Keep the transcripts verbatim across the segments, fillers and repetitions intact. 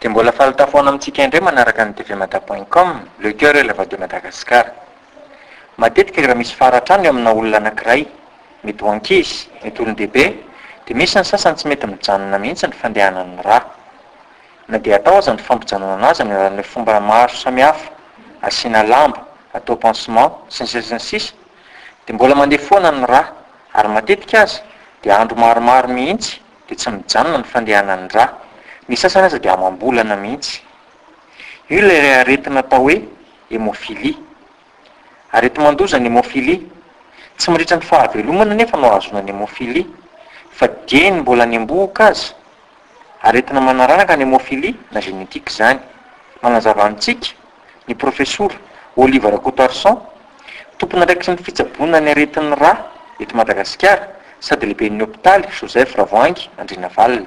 dia mbola falitafoana amintsika indray manaraka ny tvmata point com le cœur et la voix de Madagascar. Matetika raha misy faratrano amina olona anankiray, mety ho ankizy, mety olon-dehibe, dia misy ny sasany tsy mety mijanona mihitsy ny fandehanan'ny rà. Na dia atao aza ny fampijanona azy amin'ny alalan'ny fomba maro samihafa, asiana lamba, atao pansement, sy ny sisa ny sisa, dia mbola mandeha foana ny rà, ary matetika aza dia andro maromaro mihitsy dia tsy mijanona ny fandehanan'ny rà. Ny sasany aza dia amam-bolana mihitsy. Io ilay aretina atao hoe hémophilie. Aretin-mandoza ny hémophilie. Tsy miritra ny fahavelomana nefa no azona ny hémophilie, fa dieny mbola ny ambohoka azy. Aretina manaranaka ny hémophilie na génétique izany. Manazava amintsika ny professeur Olive Rakotoarson, tompona andraikitry ny fitsaboana ny aretin'ny rà eto Madagasikara, sady lehiben'ny hôpitaly Joseph Ravoahangy Andrinavalina.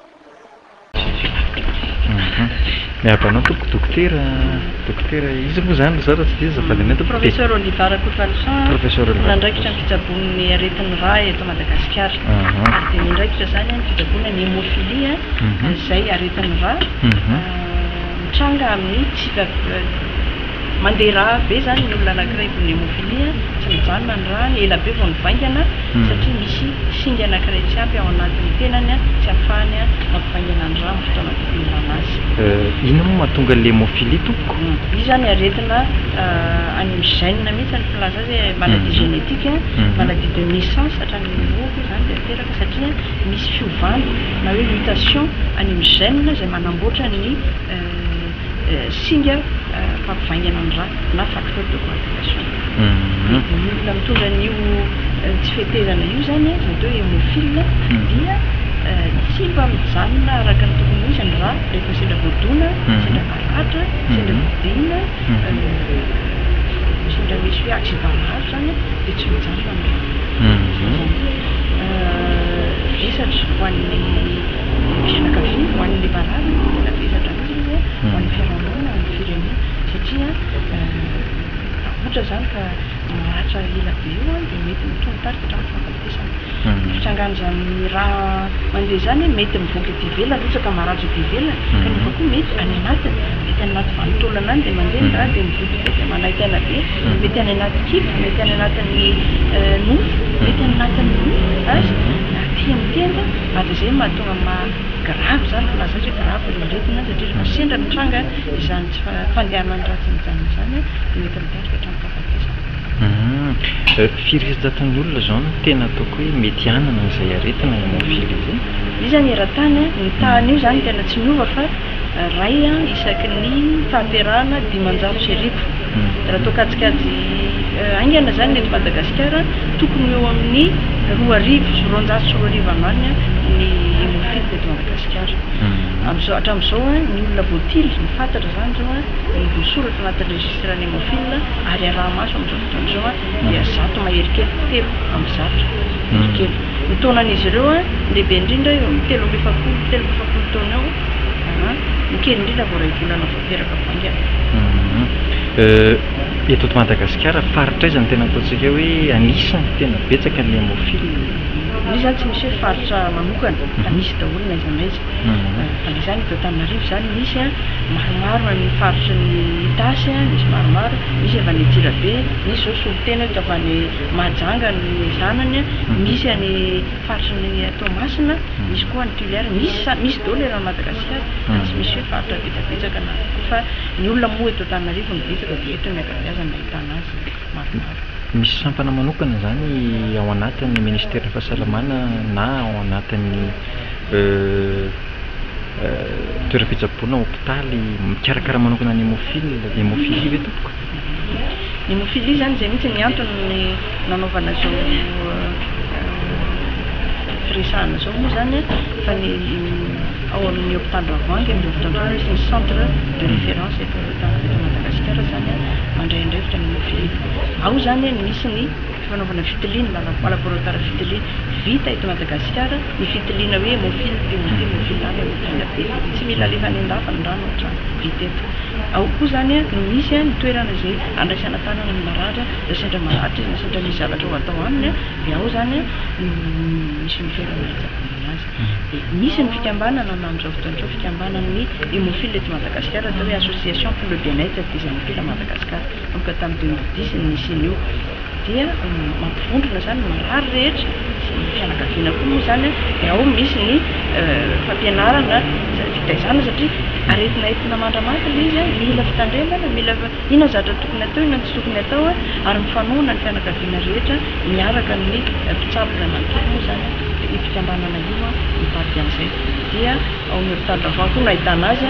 Miabanao tompoko dokotera, dokotera izy moa zany zara tsy dia zavalinay tompoko. Professeur Olive Rakotoarson, Professeur Olive nandraikitra ny fitsaboan'ny aretin'ny rà eto Madagasikara. Ary dia nindraikitra zany ny fitsaboana ny hémophilie izay aretin'ny rà mitranga amin'ny tsika mandeha rà be zany ny olona anankiray ny hémophilie, tsy mijanona ny rà, ny ela be vao nivaingana satria misy singa anankiray tsy ampy ao anatin'ny tenany tsy ahafahany mampivaingana ny rà amin'ny fotoana tokony ilana azy. Inona moa mahatonga le hémophilie tompoko? Io zany aretina anémigène mihitsy ny filaza azy hoe maladie génétique, maladie de naissance hatrany moko zany dia teraka satria misy fiovana na hoe mutation anémigène izay manamboatra ny singa fampivaingana ny rà na facteur de coagulation. Ny olona mitondra an'io tsy fihetezana io zany atao hoe hémophile dia tsy mba mijanona araka ny tokony misy ny rà rehefa sendra voadona, sendra maratra, sendra vodina, sendra misy hoe accident maro zany dia tsy mijanona ny rà. Vesatra ho an'ny fianakaviana, ho an'ny marary tena vesatra mihitsy izy ho an'ny fiarahamonina, ho an'ny firenena satria ohatra zany ka maratra ela be eo dia mety mitonga tarika hatramin'ny fahafatesana. Fitrangan'izany raha mandeha zany mety mivoaka ety ivelany ohatra ka maratra ety ivelany, kanefa koa mety any anatiny, mety any anaty vanitaolana any dia mandeha ny rà dia mivoaka be dia manahitana be, mety any anaty kibo, mety any anatin'ny nofo, mety any anatin'ny azy aty amin'ny tenda, ary izay mahatonga ma-grave zany filaza azy hoe grave rehetina satria rehefa sendra mitranga izany tsy fandehanany rà tsy mijanona izany dia mety mitarika hatramin'ny fahafatesana. Firizatan'ny olona zao no tena ataoko hoe mety hanana izay aretina hémophilie zay. Io zany eran-tany ny tahany io zany tena tsy miova fa ray isaky ny fahampiarahana dimanjato sy arivo. Raha atao kajikajy aingana zany eto Madagasikara tokony eo amin'ny roa arivo sy roanjato sy roa arivo anany ny hémophilie eto Madagasikara. Amin'izao hatramin'izao ny olona voatily ny fantatra zany zao ny voasoratra anatin'ny registre ny hémophilie ary araha-maso amin'izao fotoan'izao dia zato mahery kely telo amin'ny zato mahery kely. Ny taonan'izy ireo lehibe indrindra eo amin'ny telo amby efapolo telo amby efapolo taona eo, ny kely indrindra vao iray volana vao teraka vaingana. Eto Madagasikara faritra izany tena ataontsika hoe anisany tena betsaka ny hémophilie. Io zany tsy misy hoe faritra manokana fa misy daholo na aiza na aiza. Fa ilay zany eto Antananarivo zany misy maromaro ny faritry ny Itasy, misy maromaro, misy avy any Antsirabe, misy zao Solitena eto avy any Mahajanga ny zanany, misy any faritry ny Toamasina, misy koa any Tuiliara, misy misy daholo eran'ny Madagasikara, tsy misy hoe faritra betsabetsaka na fa ny olona moa eto Antananarivo ny betsaka dia eto ny ankabeazany ahitana azy maromaro. Misy sampana manokana zany ao anatin'ny ministera fahasalamana na ao anatin'ny toeram-pitsaboana hôpitaly mikarakara manokana ny hémophilie hémophilie ve tompoko? Ny hémophilie zany izay mihitsy ny antony nanaovana zao firesahana zao moa zany fa ny ao amin'ny hôpitaly Ravoahangy ny hôpitaly misy ny centre de référence eto Madagasikara zany mandray andraikitra ny hémophilie. Ao zany misy ny fanaovana fitiliana na laboratoire fitiliana vita eto Madagasikara, ny fitiliana hoe hémophilie B, hémophilie A, hémophilie B, tsy mila alefa any an-dafa ny rano ohatra vita eto. Ao koa zany no misy ny toerana izay andraisana tanana ny maratra, na sendra maratra izy na sendra misy zavatra ho atao aminy dia ao zany misy ny toerana hitsaboana azy. de misy ny fikambanana na amin'izao fotoan'izao fikambanan'ny hémophile eto Madagasikara atao hoe association pour le bien-être des hémophiles à Madagascar donc tamin'ny deux mille dix ny nisy dia mampivondrona zany marary rehetra sy ny fianakaviana koa moa zany de ao misy ny fampianarana fitaizana satria aretina entina mandramata le izy mila fitandremana mila ina zatra tokony atao ina tsy tokony atao ary mifanohana ny fianakaviana rehetra miaraka ny mpitsabona manontolo moa zany i fikambanana io mipady an'izay dia ao ny hôpital d'enfant koa no ahitana azy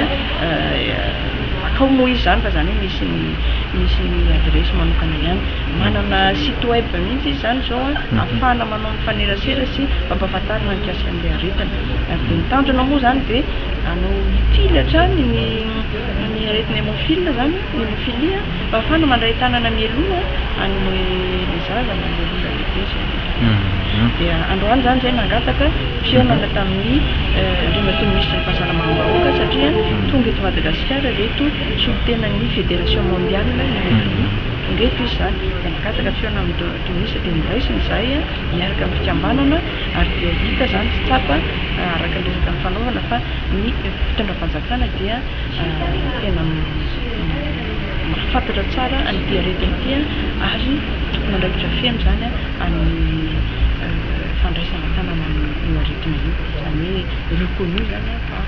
akao moa izy zany fa zany hoe misy ny misy ny adresy manokana ihany manana site web mihitsy izy zany zao ahafahana manao mifanerasera sy mampahafantarina mikasika an'le aretina de mitandrina moa zany de anao itily hatrany ny ny aretina hémophile zany ny hémophilie mba ahafahana mandray tanana mieloha any le zaza na le olona lehibe zany de androany zany zay nangataka fihaonana tamin'ny rematon'ny ministre ny fahasalamam-bahoaka satria tonga eto Madagasikara reto solitenan'ny fédération mondiale hémophilie tonga eto izy zany de nangataka fihaonana amin'ny ministre de niraisiny izay miaraka amin'ny fikambanana ary dia hita zany tsy tsapa araka ny resaka ny fanaovana fa ny fitondra fanjakana dia tena mahafantatra tsara an'ity aretina ity ary tokony andraikitra feno zany amin'ny fandraisana tanana io aretina io zany hoe reconnu zany par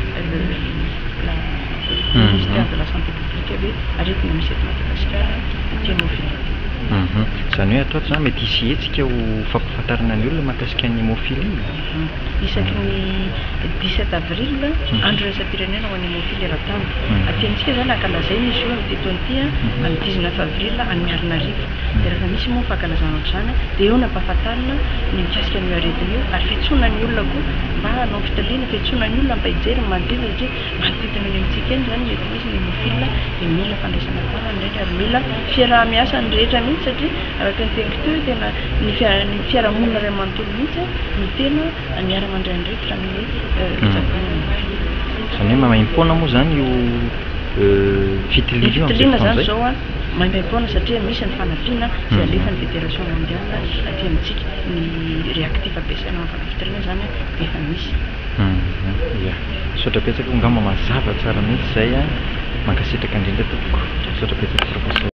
la ministère de la santé publique hoe aretina misy eto Madagasikara ity hémophilie. Zany hoe atao zany mety hisy hetsika ho fampahafantarana ny olona mahakasika ny hémophilie isaky ny dix-sept avril andro raisam-pirenena ho an'ny hémophilie eran-tany atiantsika zany ankalazana izy io amin'ity taona ity amin'ny dix-neuf avril any Miarinarivo de rehefa misy moa fankalazana ohatr'izany de eo no ampahafantarina ny mikasika ny aretina io ary fiantsoana ny olona koa mba hanao fitaliana fiantsoana ny olona mba hijery manodidina satria manodidina ny amintsika eny zany mety misy ny hémophile de mila fandraisana tanana rehetra ary mila fiaraha-miasa ny rehetra mihitsy satria araka ny teniko teo tena ny ny fiarahamonina ray amanontolo mihitsy ny tena miara-mandray andraikitra amin'ny fitsaboana zany hoe mamaim-poana moa zany io fitiliana fitiliana zany zao a maimbaim-poana satria misy ny fanampiana zay alefa ny fédération mondiale aty amintsika ny réactif ampiasaina amin'ny fitiliana zany de efa misy ia sotra petsaka ngamba mazava tsara mihitsy zay a mankasitraka indrindra tompoko sotra petsaka professeur.